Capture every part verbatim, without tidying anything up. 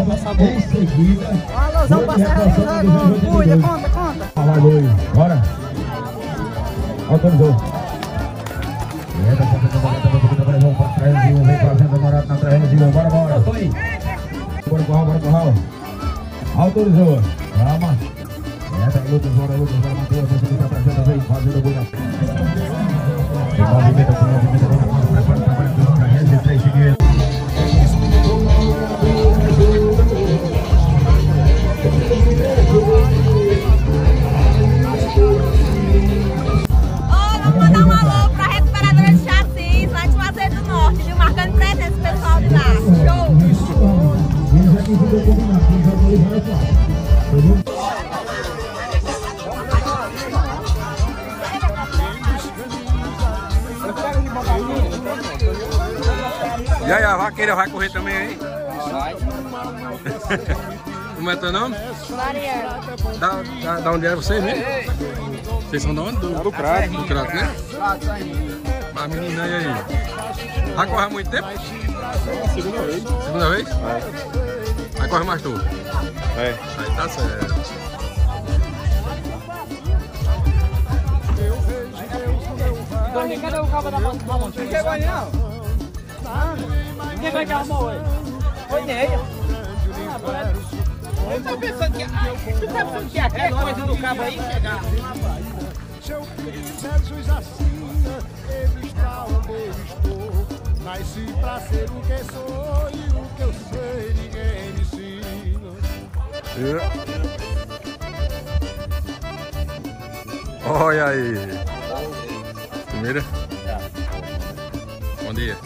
Tava sabor. Em seguida, Alôzão, passarinho, cuida, conta, conta. Fala, Luiz, bora. Autorizou. Entra, vem pra trás, demorado na trás, bora, bora. Bora, corral, bora, corral. Autorizou. Calma. Entra, Lucas, bora, Lucas, bora, Matheus. Você fica pra frente, vem, fazendo o boi na frente. Movimenta, movimenta, movimenta, prepara, prepara, prepara, rede de três seguidos. Mandar um alô pra recuperadora de chassis lá de Juazeiro do Norte, viu? Marcando presença o pessoal de lá. Show! E aí, a vaqueira vai correr também aí? Vai. Como é teu nome? Mariana. Da, da, da onde é você mesmo? Vocês são de onde? Do, Do Crato. do Crato, né? A menina aí, aí. Vai correr há muito tempo? Segunda vez. Segunda vez? É. Vai correr mais tu? É. Aí tá certo. Cadê o cabo da mão? Não chegou aí não. Quem vai que arrumou hoje? Foi Neia. Eu tô pensando que... Tu tá pensando que até coisa do cabo aí chegar? Se eu Jesus assim, ele está onde eu estou. Nasci pra ser o que sou e o que eu sei ninguém me ensina. Olha aí. Primeira? Bom dia.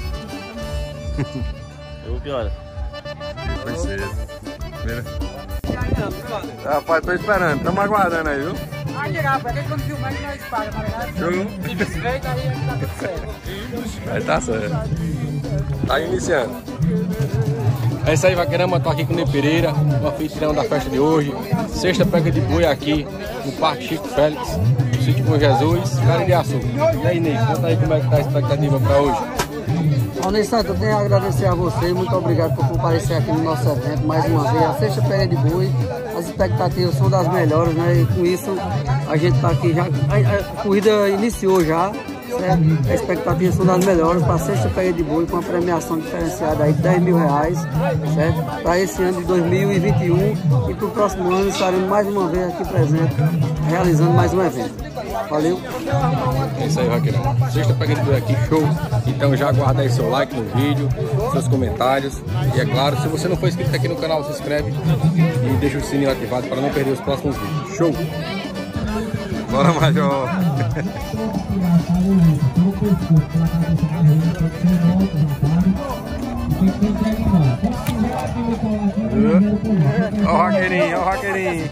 Eu que hora? Foi cedo. Primeira? Rapaz, tô esperando. Estamos aguardando aí, viu? Vai chegar, porque quando filmar que nós pagamos, tá ligado? Show. De bicicleta aí tá tudo certo. Aí tá certo. Tá iniciando. É isso aí, vaqueirama. Tô aqui com o Ney Pereira, o anfitrião da festa de hoje. Sexta pega de boi aqui no Parque Chico Félix, no sítio Bom Jesus, Caririaçu. E aí, Ney, conta aí como é que tá a expectativa pra hoje. Ney Santos, eu tenho a agradecer a você, muito obrigado por comparecer aqui no nosso evento mais uma vez. A sexta pega de boi, as expectativas são das melhores, né? E com isso a gente tá aqui já, a, a corrida iniciou já, certo? As expectativas são das melhores para a sexta pega de boi com uma premiação diferenciada aí de dez mil reais, certo? Para esse ano de dois mil e vinte e um e para o próximo ano estaremos mais uma vez aqui presente, realizando mais um evento. Valeu! É isso aí, vaqueirão. Sexta pega de boi aqui, show. Então já aguarda aí seu like no vídeo, seus comentários. E é claro, se você não for inscrito aqui no canal, se inscreve e deixa o sininho ativado para não perder os próximos vídeos. Show! Bora, Major! Ó o vaqueirinho, ó o vaqueirinho!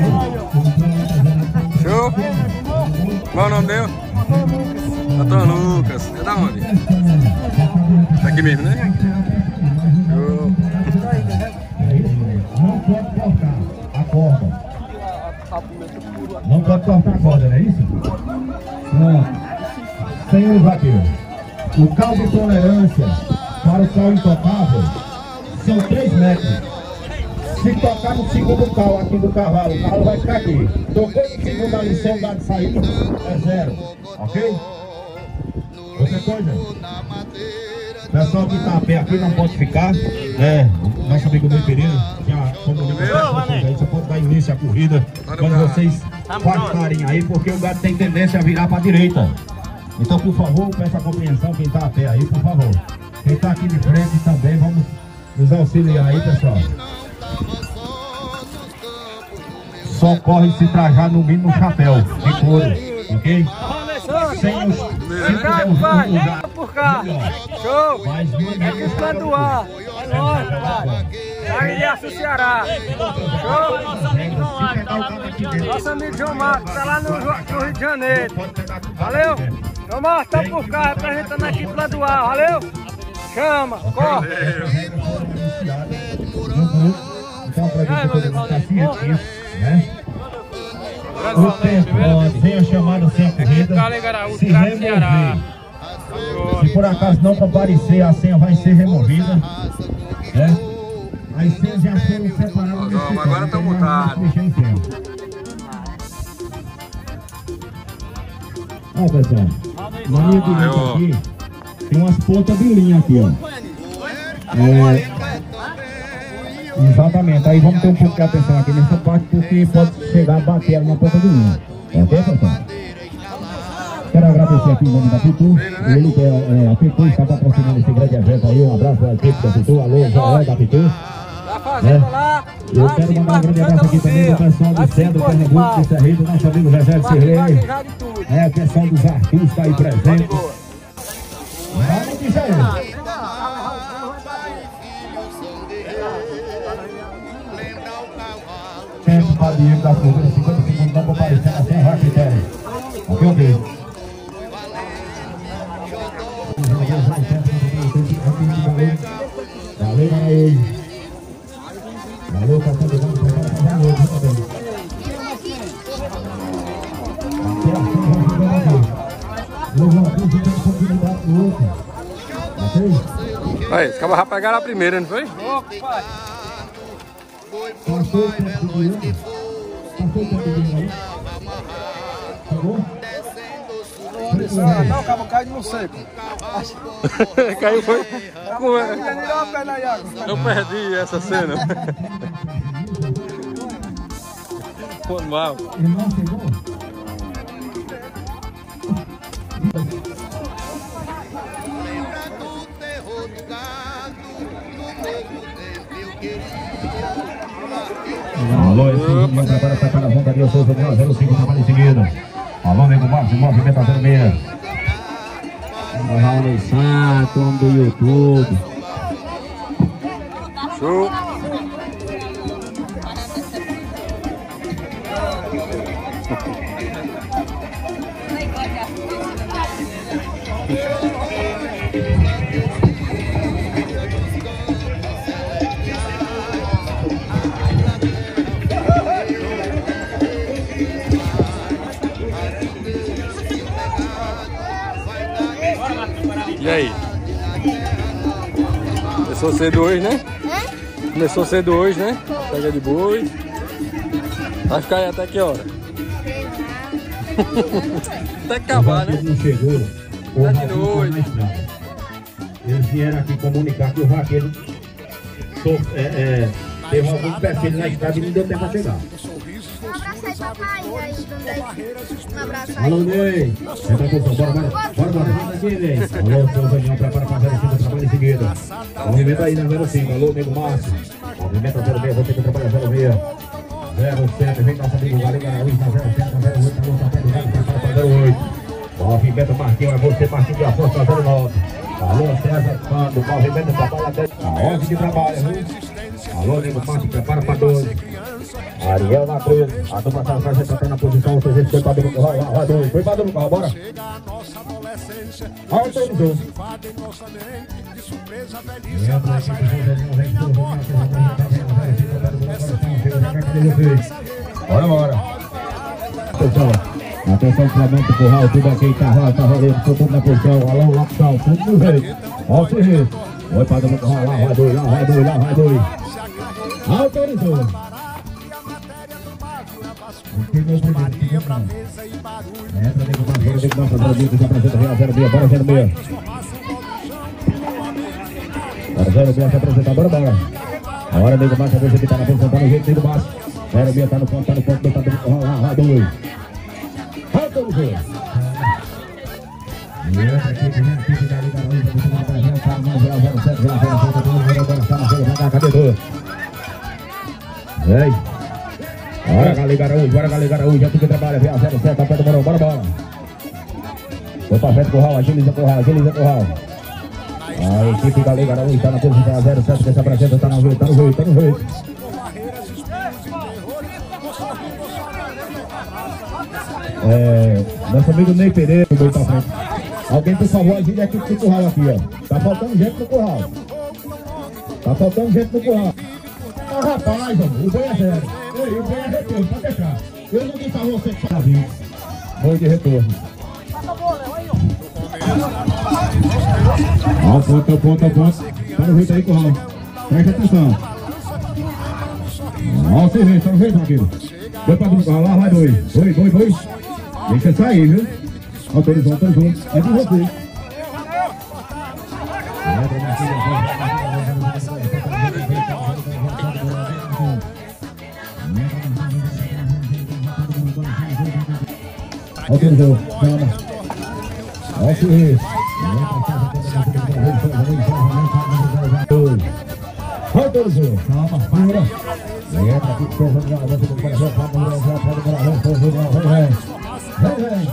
Show! Qual é o nome dele? Antônio Lucas. É da onde? Tá aqui mesmo, né? Show! Não pode cortar a corda. Não pode cortar a corda, não é isso? Não. Senhor vaqueiro, o cal de tolerância para o cal intocável são três metros. Se tocar no segundo cal aqui do cavalo, o cavalo vai ficar aqui. Tocou no segundo ali, sem dar de saída, é zero. Ok? Outra coisa. O pessoal que está a pé aqui não pode ficar. É, o nosso amigo Ney Pereira já comunicou. Aí você pode dar início à corrida quando vocês partarem aí, porque o gado tem tendência a virar para a direita. Então, por favor, peço a compreensão quem está a pé aí, por favor. Quem está aqui de frente também, vamos nos auxiliar aí, pessoal. Só corre se trajar no mínimo chapéu de couro, ok? Sem os... Vai, por cá! Show! É que plano do ar! É nóis, pai! Caririaçu, Ceará! Show! Nosso amigo João Marcos, tá lá no, no Rio de Janeiro! Valeu! João Marcos, tá por cá, representando aqui plano do ar, valeu? Chama, corre! Então, para a gente poder ficar científico, né? O tempo, ó, sem a chamada, sem a corrida, se remover. Se por acaso não comparecer, a senha vai ser removida, né? As cenas já foram separadas. Vamos, agora tá montado. Ó, pessoal, na linha de rede aqui, tem umas pontas de linha aqui, ó. É, exatamente, aí vamos ter um pouco de atenção aqui nessa parte, porque pode chegar a bater ela na ponta de linha. Ok, pessoal? Quero agradecer aqui em nome da Pitu. Ele que é, é, a Pitu está patrocinando esse grande evento aí. Um abraço à equipe da Pitu. Alô, Joel da Pitu. É. Eu quero mandar um grande abraço aqui também do pessoal do Centro Pernambuco, de Serrito, nosso amigo José de Sirlei. É, o pessoal dos artistas aí presentes. Vamos dizer aí. Centro Padilho da Cultura, cinquenta segundos, não comparecendo assim, vai que aqui eu vejo. Valeu, valeu. Valeu, passando de mão, passando de mão, aí, os cabos já pegaram a primeira, não foi? Passou o tempo do dia. Passou o tempo do dia. Chegou? Não, o cabo caiu no seco. Caiu foi. Eu perdi essa cena. Pô, mal. Ele não chegou? Alô, esse menino agora está para a vontade, eu sou o zero cinco, trabalho em seguida. Alô, nego Márcio, movimento zero seis. Raul Sato, homem do YouTube. Show. E aí? Começou cedo hoje, né? É? Começou cedo hoje, né? Pega de boi. Vai ficar aí até que hora? Até acabar, né? Não chegou. Tá de noite. Eles vieram aqui comunicar que o vaqueiro é, é, teve algum perfil na estrada e não deu tempo para chegar. Um abraço aí pra pai aí também. Um abraço aí. Alô, Ney. Entra a função, bora, bora. Bora, bora. Vem aqui, Ney. Alô, seu Daniel, prepara pra zero cinco, trabalho em seguida. Movimento aí na zero cinco. Alô, nego Márcio. Movimento zero seis, você que trabalha zero seis. zero sete, vem nossa amigo Galinha Araújo na zero sete, na zero oito, alô, tá pé do Galo, prepara pra zero oito. Movimento Marquinhos, é você, Marquinhos de Afonso, zero nove. Alô, César, quando o movimento trabalha até a onze de trabalho, viu? Alô, nego Márcio, prepara pra doze. Ariel na treze, a dupla tá atrás, já tá na posição, o sujeito foi pra dentro do carro, vai dois, foi pra dentro do carro, bora. Olha o todo doze. Bora, bora. Pessoal, atenção, Flamengo, Curral, tudo aqui, Carral, tá valendo, tudo na posição, alô, Lopção, tudo no jeito. Olha o sujeito. Foi pra dentro do carro, lá vai dois, lá vai dois, lá vai dois. Autorizou. Entra, nego mais, bora, nego mais, bora, nego mais, apresenta, real, zero seis, bora, zero seis. Bora, zero seis, se apresentar, bora, bora. Agora, nego mais, a vez que tá na posição, tá no jeito, nego mais. zero seis, tá no ponto, tá no ponto, tá no ponto, lá, vai, dois. Autorizou. E entra aqui, vem aqui, fica ali, garoto, você vai apresentar, não, zero sete, zero sete, zero sete, zero sete, cadê dois? Vem. Bora, Galinha Araújo, bora, Galinha Araújo, já tem que trabalhar, vem a zero sete, tá perto do Morão, bora, bora. Foi pra frente, Curral, agiliza, Curral, agiliza, Curral. A equipe Galinha Araújo tá na posição zero sete, que se apresenta, tá no jeito, tá no jeito, tá no jeito. É, nosso amigo Ney Pereira, foi pra frente. Alguém, por favor, ajude a equipe do Curral aqui, ó. Tá faltando gente no Curral. Tá faltando gente no Curral. Ah, rapaz, ó, o boi é zero. Ei, o boi é retorno, pode deixar. Eu não disse a você que tá vindo. Boi de retorno. Ó, ponto, ponto, ponto. Tá no jeito aí, Curral. Presta atenção. Ó, você vê, só vê, vaqueiro. Foi pra brincar lá, vai dois. Dois, dois, dois. Deixa sair, viu? Autorizou, autorizou. É de você. Autorizou, calma. Ó, você. Autorizou, calma, para. Entra aqui, corre, vai, vai, vai, vai, vai, vai, vai, vai.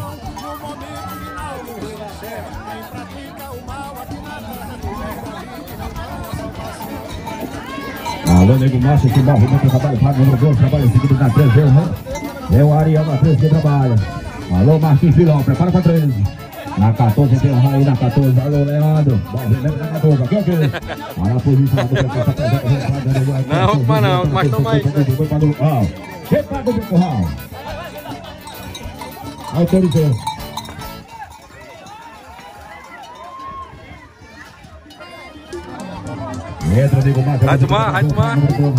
Alô, nego Márcio, que movimento, trabalho pago, número dois, trabalho seguido na treze, né? É o Ariel na treze que trabalha. Alô, Marquinhos Filão, prepara pra treze. Na quatorze tem o Raí, na quatorze, alô, Leandro. Movimento na quatorze, aqui, ok? Olha a posição do não, opa não, mas toma aí. Chega do curral. Autorizou. Entra, nego Márcio. Vai tomar, vai tomar.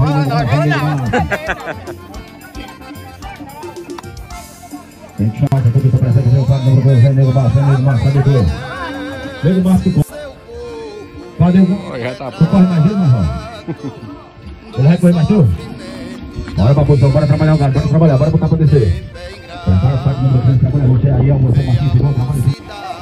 Tem chance, a condução presente, meu pai, número dois, vem nego Márcio, vem nego Márcio, cadê tu? Nego Márcio, cadê o... Já tá tu corre mais vezes, Marrão? Ele vai correr mais tu? Bora pra posição, bora trabalhar o gado, bora trabalhar, bora botar pra descer. Prepara o saco número três, trabalha você aí, ó, você Marquinhos, igual, trabalha assim.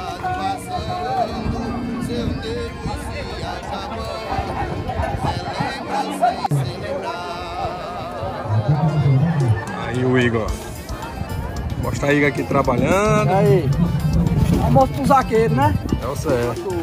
Aí o Igor. Mostra a Igor aqui trabalhando. Aí. Almoço pro zaqueiro, né? É o certo.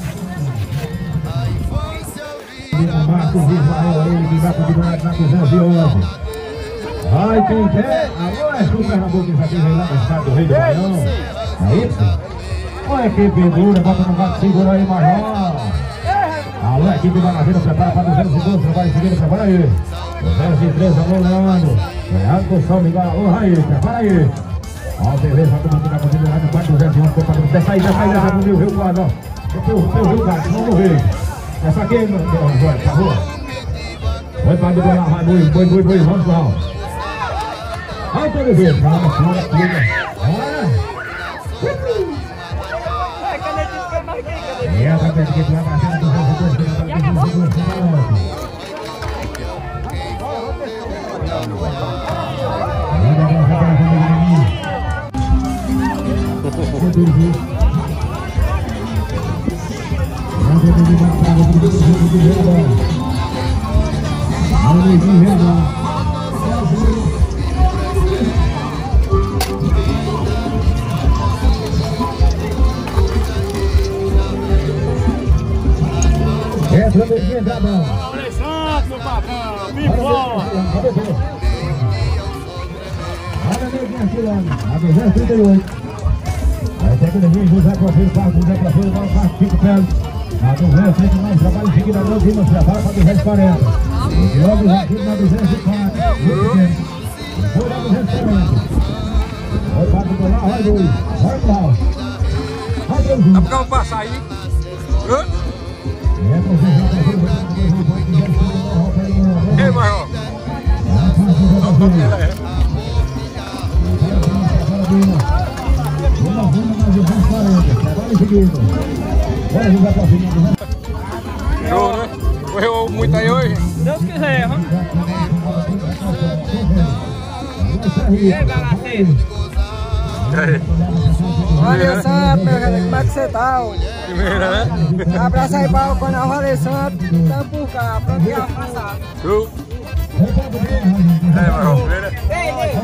Marcos Israel, ele que vai continuar na duzentos e onze. Vai quem quer. Alô, é o Pernambuco que já tem lá no estado do Rio do Baião. É isso? Olha que pendura, bota no gato, segura aí, Major. Alô, equipe da Naveira, prepara para duzentos e doze, trabalha em seguida, prepara aí. duzentos e treze, alô, Leandro. Leandro com São Miguel, alô, Raí, prepara aí. Ó, beleza, vai todo mundo na continuidade, vai duzentos e onze, prepara. Desce aí, desce aí, desce aí, no Rio, Rio do Guarda, ó. O Rio Gato, não morrer. Essa aqui, meu Deus, vai, por favor. Vai para do Goiás, vai, boi, boi, boi, boi, vamos lá. Vai, todo mundo, calma, calma, calma. Bora. É, vai ter que ir lá pra cima do duzentos e doze. Já acabou? Entra, neguinho, Gradão. Santo, meu patrão, pipó. Olha, neguinho, fulano. A duzentos e trinta e oito. Aí tem que neguinho, José Profeiro, quarto, José Profeiro, dá o quarto, Chico Pérez. A duzentos e trinta e nove, trabalho em seguida, Deus, Dimas, prepara para duzentos e quarenta. E logo já aqui na duzentos e quatro. Foi na duzentos e quarenta. Vai para do lá, vai, dois. Vai pro lá. Vai, Deus. Dá pra passar aí? Ei, Marrão. Show, né? Correu muito aí hoje? Deus quiser, vamos. Ei, bagaceiro. Olha, Santo, meu cara, como é que você tá? Primeira, né? Abraço aí para o Coronel Valeu Santo, estamos por cá, pronto que vai passar. Show. É, Marrão, primeira. Ei, ei.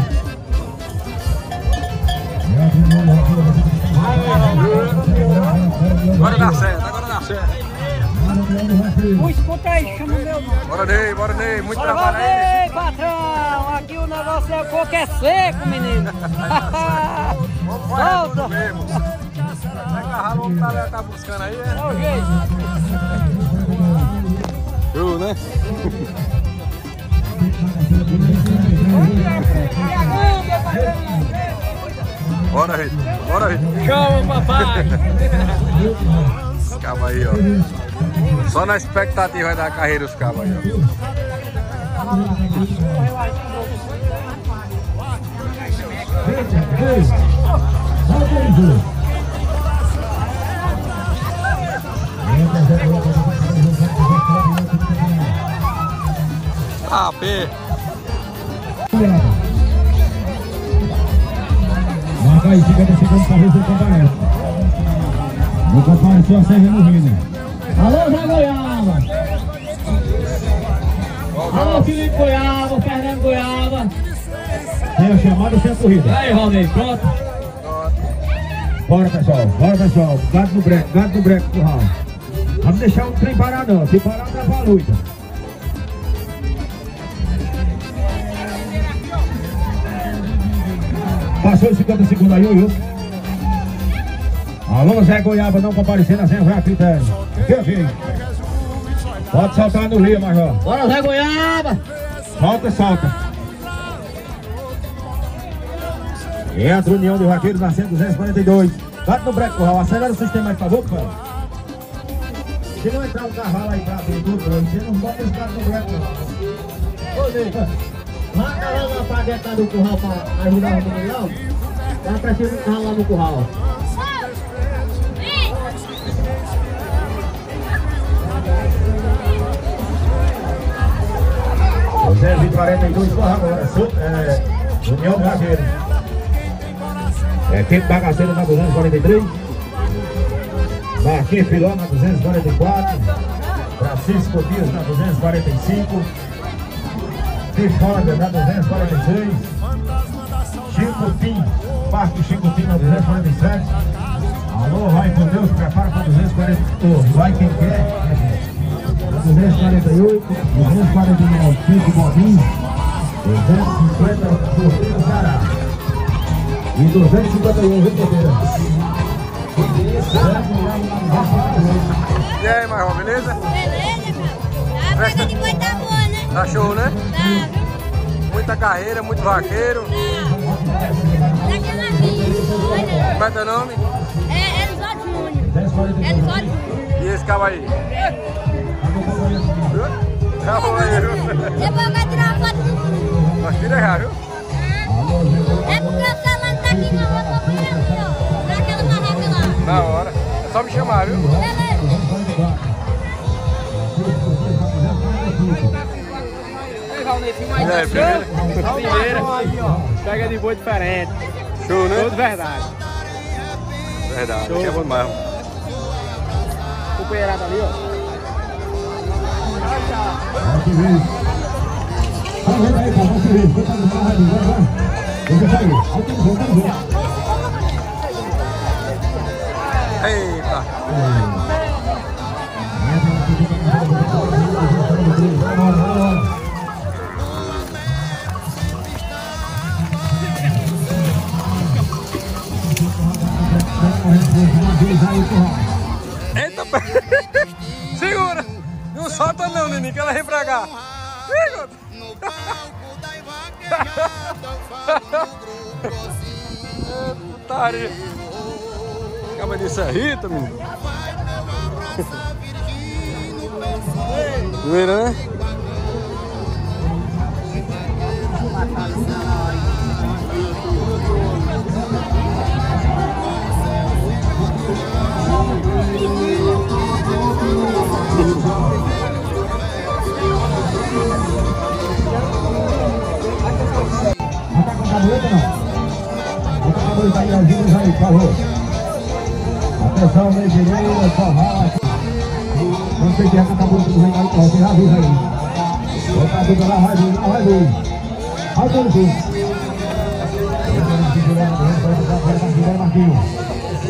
Agora dá certo, agora dá certo. Um escuta aí, chama o meu nome. Bora, Ney, bora, Ney. Muito Bora, trabalho aí. Ei, patrão, aqui o negócio é coco é seco, menino. Solta. Mesmo. Vai agarrar o que tá, tá buscando aí, É né? o jeito. Show, né? Bora, Rito. Bora, Rito. Chama, papai. Os cabos aí, ó. Só na expectativa da carreira os cabos aí, ó. Ah, P. Marca aí, cinquenta segundos para ver se comparece. Vou comparecer a ser removido. Alô, Zé Goiaba. Alô, Felipe Goiaba, Fernando Goiaba. Tem a chamada sem a corrida. Aí, Valnei, pronto? Bora, pessoal, bora, pessoal. Gado no breque, gado no breque, curral. Vamos deixar o trem parar não, se parar, trava a luta. Passou os cinquenta segundos aí, viu? Alô, Zé Goiaba, não comparecendo, a Zé vai a critério. Aqui, filho. Pode saltar no rio, Major. Bora, Zé Goiaba! Solta, solta. Entra a União de Vaqueiros na cento duzentos e quarenta e dois. Bate no breque, curral. Acelera o sistema aí, por favor, cara. Se não entrar um cavalo aí pra frente, você não bota esse cara no breque, não. Ô, Zé, marca lá na pragueta do curral pra ajudar o Daniel. Dá pra cima do carro lá no curral. duzentos e quarenta e dois, corra agora. É, União Vaqueiro. É, Quinto Bagaceiro na duzentos e quarenta e três. Marquinhos Filó na duzentos e quarenta e quatro. Francisco Dias na duzentos e quarenta e cinco. Tifoga na duzentos e quarenta e seis. Chico Tim, Parque Chico Tim na duzentos e quarenta e sete. Alô, vai com Deus, prepara para duzentos e quarenta e oito. Vai quem quer. duzentos e quarenta e oito, duzentos e quarenta e nove, Chico Bobinho. duzentos e cinquenta, Porteira Ceará. E duzentos e cinquenta e um, Rio Porteira. E aí, Marrom, beleza? Beleza, cara. A briga de boi tá boa, né? Tá show, né? Tá, viu? Muita carreira, muito vaqueiro. Tá. Daquela linha. Como é teu nome? É Elisódio Júnior. Elisódio Júnior. E esse cabo aí? Cavaleiro. Depois eu quero tirar uma foto do... Mas tira já, viu? É porque o celular tá aqui na outra frente, ó. Naquela barraca lá. Na hora. É só me chamar, viu? Beleza. E aí, primeira? Primeira. Pega de boi diferente. Show, né? Tudo verdade. Verdade, show. É bom demais. Companheirada ali, ó. Eita! Eita! Segura! Não solta não, Nini, que ela vem pra cá. Segura! Putaria! Acaba de ser Rita, menino. Primeira, né? Não tá com a tabueta, não? Bota a tabueta aí, ajuda aí, por favor. Atenção, meio direito, forró. Não sei que é com a tabueta do Renato, você já avisa aí. Bota a tabueta lá, vai vir, não vai vir. Vai vir, vir. Vai, Marquinhos.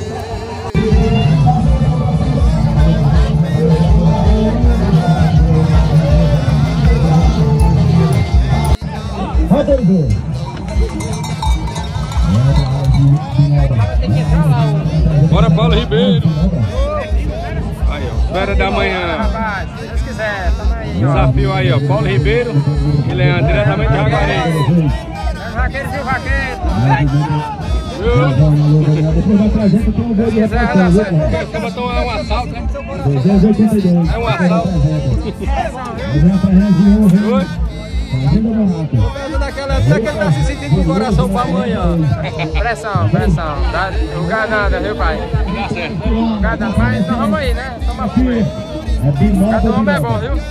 Bora, Paulo Ribeiro. Aí, ó, espera da manhã. Se Deus quiser, tamo aí, ó. Desafio aí, ó, Paulo Ribeiro e Leandro, diretamente de Jaguaribe. Vaqueiros e vaqueiros. Depois vai trazer que tem um boi de repartição, viu, cara? Os caras estão é um assalto, né? duzentos e oitenta e dois. É um assalto. duzentos e oitenta e um, viu? Como é que ele tá se sentindo com o coração pra amanhã? Pressão, pressão. Tá jogar nada, viu, pai? Tá certo. Jogar nada, mas nós vamos aí, né? Toma fome. Cada homem é bom, viu?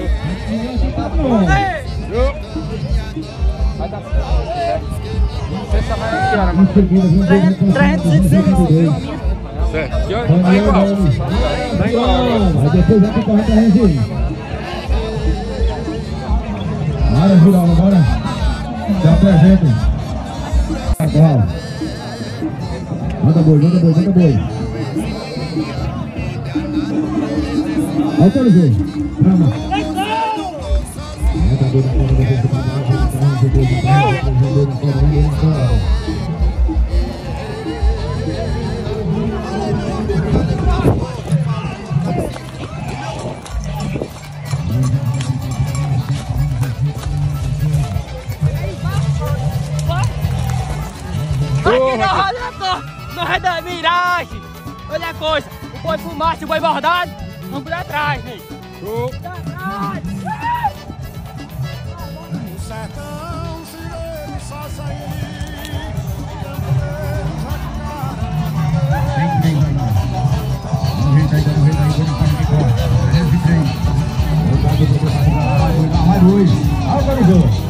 Vai dar certo. Você só vai aqui, hora, mano. trezentos e dezesseis. Certo. Que hora? Tá igual. Tá igual. Aí depois vai ficar pra Regina. Bora, Juliana, bora. Se apresenta. Agora. Manda boi, manda boi, manda boi. Autorizou. Trama. Manda boi na porta da boca. Manda boi na porta da boca. Nós é da miragem. Olha a coisa, o boi pro macho, o boi bordado, vamos por atrás, né? Show. Por atrás. O sertão, se ele só sair. Vem, vem, vai. Vamos ver, vai, vamos ver, vai, vamos para aqui fora. trezentos e três. Obrigado por ter mais dois. Autorizou.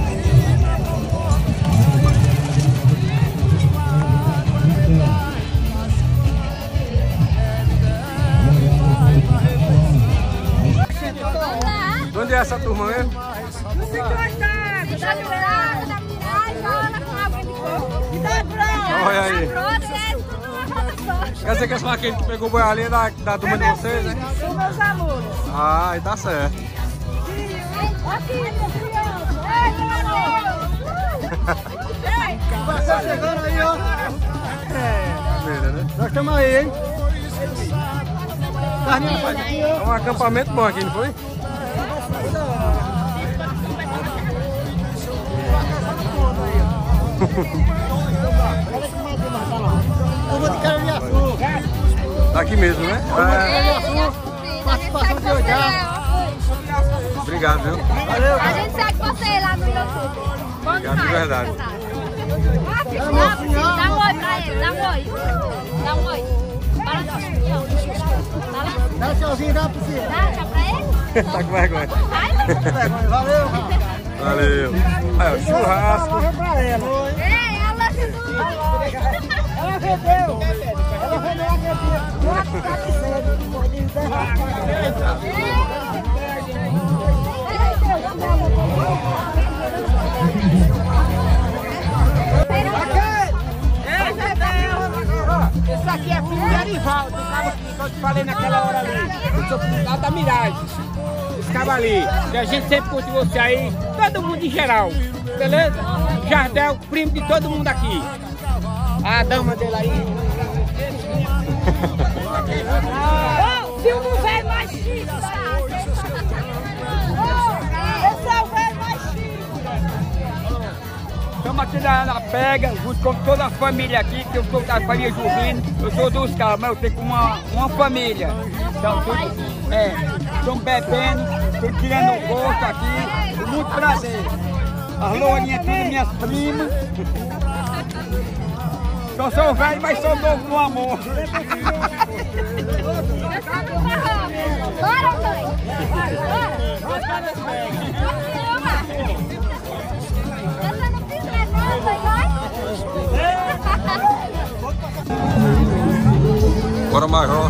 Onde é essa turma mesmo? No sítio Ostago, da Mirada, da Mirada, joga com água de coco e da Brota. Olha aí. Da Brota, é tudo uma rota só. Quer dizer que esse vaqueiro que pegou o boi ali é da, da turma de vocês, né? São meus alunos. Ah, e tá certo. Aqui, minha criança. Ei, Mateus. Tá chegando aí, ó. É, né? Nós estamos aí, hein? Carninha, pai. É um acampamento bom aqui, não foi? Uma de Caraniaçu. Tá aqui mesmo, né? É. Participação de hoje. Obrigado, viu? A gente segue você lá no YouTube. Bom Obrigado de demais. verdade. Dá um oi pra ele, dá um oi. Dá um oi. Dá um tchauzinho, dá pra você. Dá tchau pra ele? Tá com vergonha. Vai. Valeu. Valeu. Aí, ó, churrasco. Ei, ela chegou. Ela vendeu. Ela vendeu a gatinha. Esse aqui é filho de Arivaldo, que eu te falei naquela hora ali. Eu sou filho lá da Miragem. Esse cara ali, que a gente sempre curte você aí, todo mundo em geral, beleza? Jardel, primo de todo mundo aqui. A dama dele aí. Ô, filma o velho mais chique, tá? Esse é o velho mais chique. Estamos aqui na, na pega, junto com toda a família aqui, que eu sou da família Juvino, eu sou dos caras, mas eu tenho uma, uma família. Então, tudo, é, estão bebendo, estão tirando um gosto aqui, com muito prazer. As lourinhas tudo minhas primas. Só sou velho, mas sou novo no amor. Bora, mãe! Bora! Bora! Você não precisa mais nada, vai? Bora, Major.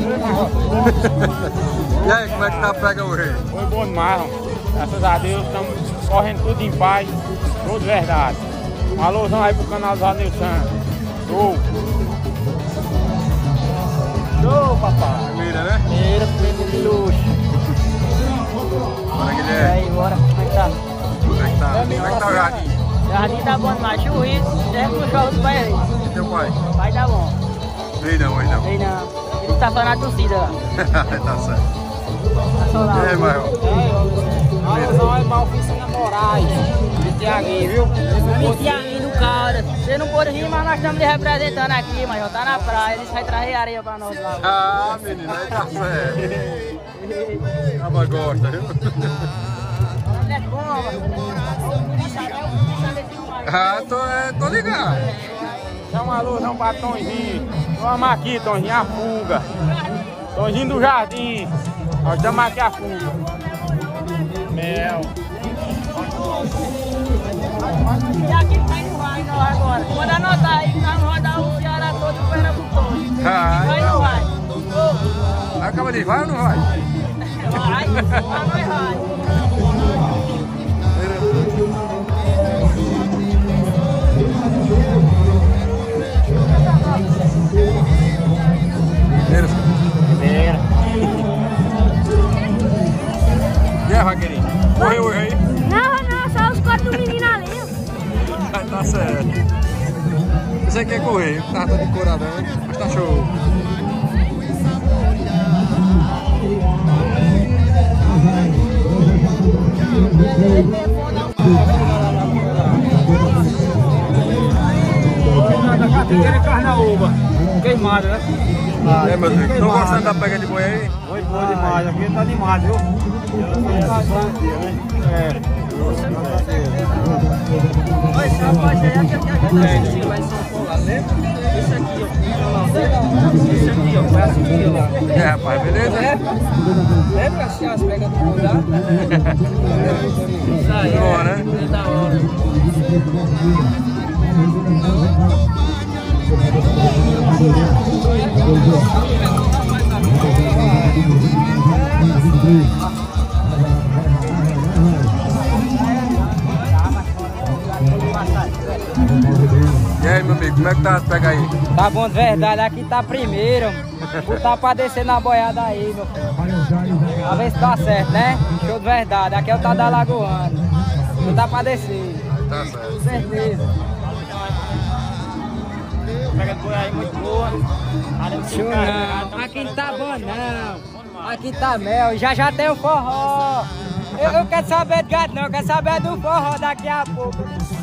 E aí, como é que tá a pega hoje? Foi bom demais, graças a Deus, estamos correndo tudo em paz, tudo verdade. Um alôzão aí pro canal do Nilson. Show! Show, papai! Primeira, né? Primeira, primeira de luxo. Bora, E Guilherme. aí, bora, como é que tá? Como é que tá? Como é que tá o jardim? Jardim tá bom demais, churrito, serve pro jogo do pai aí. E teu pai? Vai dar bom. Ei, não, ei, não. Vem não. Ele tá falando a torcida lá. Tá certo. Tá só lá. E aí, Major? Alôzão é mal oficina Moraes. Esse aqui, viu? Esse aqui do cara. Você não pode rir, mas nós estamos lhe representando aqui, mas já tá na praia. Eles vão trazer areia pra nós lá. Ah, menina, aí tá certo. Ela gosta, viu? É bom, mano. Ah, tô, é, tô ligado. Chama uma luz não pra Tonzinho. Vamos aqui, Tonzinho, a fuga. Tonzinho do Jardim. Nós estamos aqui a fuga. Mel. E aqui vai no vai nós agora. Pode anotar aí que nós vamos rodar o Ceará todo o Pernambuco. Ah, Vai ou vai? acaba de vai ou não vai? Vai, vai, vai, vai. Primeira. E aí, vaqueirinho? Correu hoje aí? Não, não, só os quatro do menino ali. Tá certo. Você quer correr? Tava todo decoradão, mas tá show. Cadeira e carnaúba. Queimada, né? Ah, é, meu Deus. Estão gostando da pega de boi aí? Foi boa demais. Aqui tá animado, viu? É. Olha, esse rapaz aí é aquele que a gente assistiu lá em São Paulo, lembra? Esse aqui, ó. Esse aqui, ó. Vai assistir lá. É, rapaz, beleza? É? Lembra assim as pegas do boi lá? Isso aí. Boa, né? É da hora. E aí, meu amigo, como é que tá as pegas aí? Tá bom de verdade, aqui tá primeiro. Botar pra descer na boiada aí, meu filho. A ver se tá certo, né? Show de verdade. Aqui é o tá da Lagoana. Botar pra descer. Tá certo. Com certeza. Pega de boi aí muito boa. Show não. Aqui não tá bom não. Aqui tá mel. Já já tem o forró. Eu, eu quero saber de gato não, eu quero saber do forró daqui a pouco.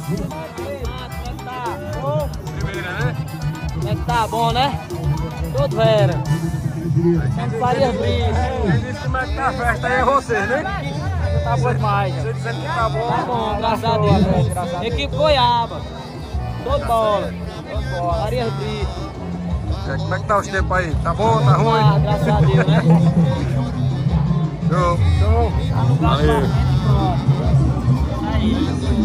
Primeira, né? Como é que tá bom, né? Tudo vera. Sempre faria brisa. Quem disse como é que tá a festa aí é você, né? Tá bom demais. Você dizendo que tá bom. Tá bom, graças a Deus. Equipe Goiaba. Todo bola. Todo bola. Faria brisa. É, como é que tá os tempos aí? Tá bom, tá ruim? Ah, graças a Deus, né? Show. Show. Valeu. Aí.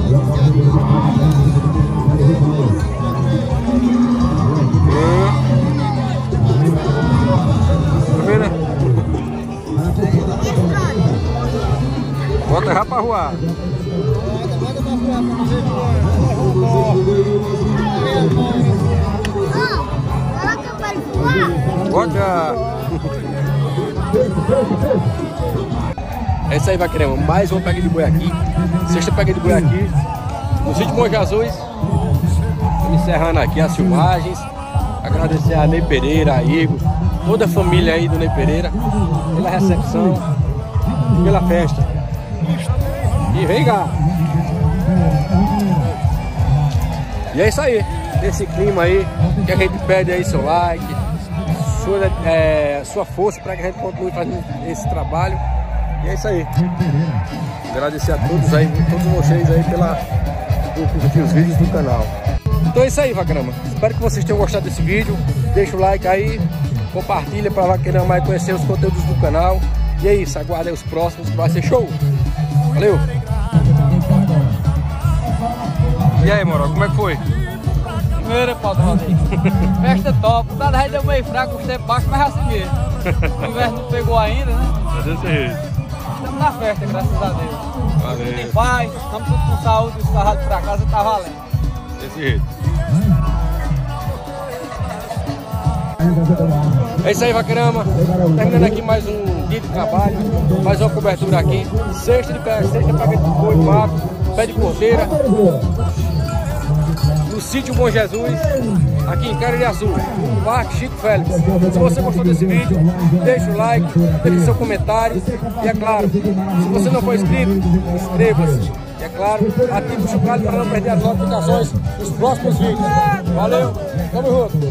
Primeira. Bota já pra rua. Bota. É isso aí, vaqueirão. Mais uma pega de boi aqui. Sexta pega de boi aqui. No sítio Bom Jesus. Estamos encerrando aqui as filmagens. Agradecer a Ney Pereira, a Igor, toda a família aí do Ney Pereira, pela recepção, pela festa. E vem cá. E é isso aí. Nesse clima aí, que a gente pede aí seu like, sua, é, sua força para que a gente continue fazendo esse trabalho. E é isso aí. Agradecer a todos aí, todos vocês aí pela, por curtir os vídeos do canal. Então é isso aí, Vaqueirama. Espero que vocês tenham gostado desse vídeo. Deixa o like aí, compartilha para Vaqueirama mais conhecer os conteúdos do canal. E é isso, aguarda aí os próximos que vai ser show. Valeu! E aí, Moro, como é que foi? Primeira, patrão. Festa top. O cara deu meio fraco, o tempo baixo, mas assim mesmo. O inverno não pegou ainda, né? É desse jeito. Estamos na festa, graças a Deus. Valeu. Tudo em paz, estamos tudo com saúde, os carros pra casa tá valendo. Desse jeito. É isso aí, Vaqueirama. Terminando aqui mais um dia de trabalho, mais uma cobertura aqui. Sexta de pé, sexta pega de boi, mato, pé de porteira. Do sítio Bom Jesus, aqui em Caririaçu, Parque Chico Félix. Se você gostou desse vídeo, deixa o like, deixe seu comentário. E é claro, se você não for inscrito, inscreva-se. E é claro, ative o chocalho para não perder as notificações dos próximos vídeos. Valeu, tamo junto.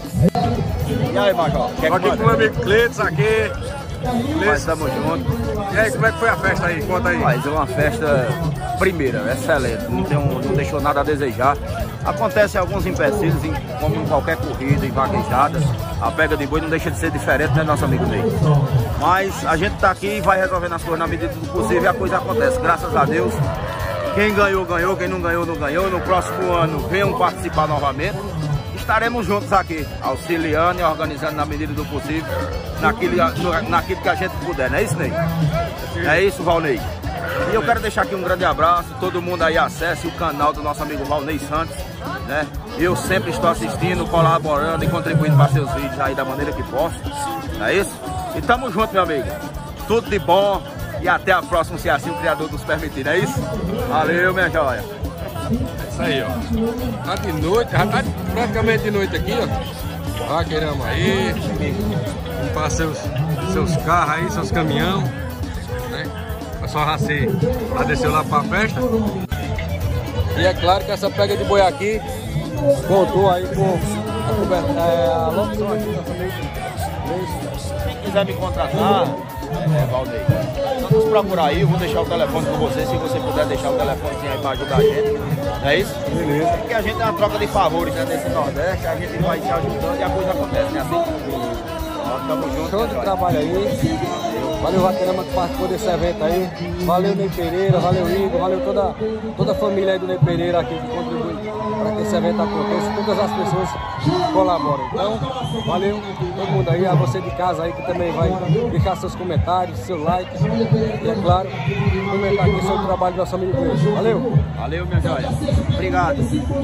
E aí, Major? Estou aqui com o meu amigo Cleiton, aqui. Nós estamos juntos. E aí, como é que foi a festa aí? Conta aí. Mas é uma festa primeira, excelente, não, tem um, não deixou nada a desejar. Acontecem alguns empecilhos, em, como em qualquer corrida, em vaquejada. A pega de boi não deixa de ser diferente, né, nosso amigo Ney? Mas a gente tá aqui e vai resolvendo as coisas na medida do possível e a coisa acontece, graças a Deus. Quem ganhou, ganhou, quem não ganhou, não ganhou. No próximo ano, venham participar novamente. Estaremos juntos aqui, auxiliando e organizando na medida do possível, naquilo, naquilo que a gente puder, não é isso, Ney? É isso, Valnei. E eu quero deixar aqui um grande abraço, todo mundo aí acesse o canal do nosso amigo Valnei Santos, né? Eu sempre estou assistindo, colaborando e contribuindo para seus vídeos aí da maneira que posso, não é isso? E tamo junto, meu amigo. Tudo de bom e até a próxima, se assim o Criador nos permitir, não é isso? Valeu, minha joia. É isso aí, ó. Tá de noite, já tá praticamente de noite aqui, ó. Vaqueiramos aí, limpar seus, seus carros aí, seus caminhão, né? O pessoal já se já desceu lá pra festa. E é claro que essa pega de boi aqui contou aí com a cobertura, é, a locução aqui, nosso amigo. Quem quiser me contratar, é, Valnei, só nos procurar aí, eu vou deixar o telefone com você, se você puder deixar o telefone aí para ajudar a gente, não é isso? Beleza. Porque a gente é uma troca de favores, né, nesse Nordeste, a gente vai se ajudando e a coisa acontece, né, assim? Nós estamos juntos. Show de trabalho aí. Valeu, Vaqueirama, que participou desse evento aí. Valeu, Ney Pereira, valeu, Igor, valeu toda, toda a família aí do Ney Pereira aqui que contribui para que esse evento aconteça. Todas as pessoas que colaboram. Então, valeu todo mundo aí, a você de casa aí que também vai deixar seus comentários, seu like. E é claro, comentar aqui sobre o trabalho do nosso amigo Pedro. Valeu! Valeu, minha joia. Obrigado.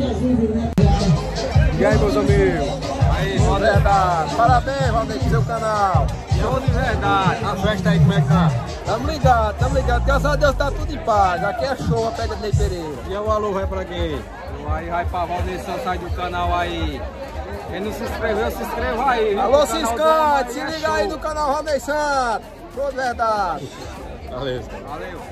E aí, meus amigos? Aí, show de verdade. Parabéns, Valnei, seu canal. Show de verdade. A festa aí, como é que tá? Tamo ligado, tamo ligado. Graças a Deus tá tudo em paz. Aqui é show, a pega de Ney Pereira. E o alô vai pra quem? Aí vai pra Valnei Santos aí do canal aí. Quem não se inscreveu, se inscreva aí. Alô, se inscreve, se liga aí no canal Valnei Santos. Show de verdade. Valeu. Valeu.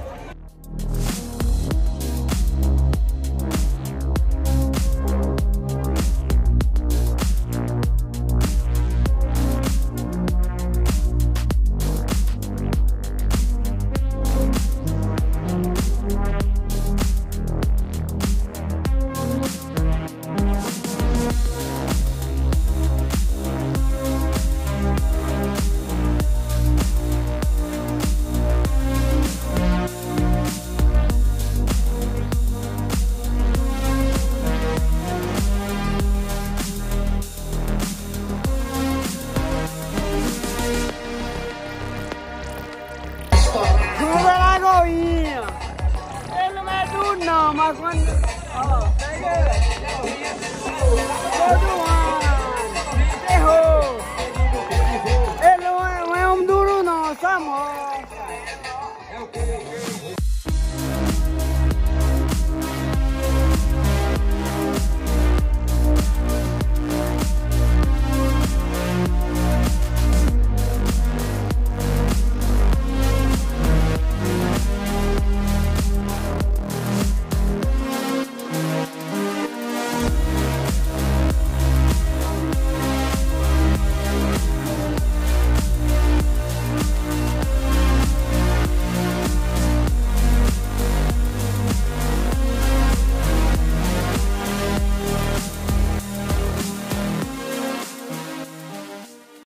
Ele não é duro não, mas quando... Ó, pega ele. Todo ano. Errou. Ele não é, não é um duro não, só morre.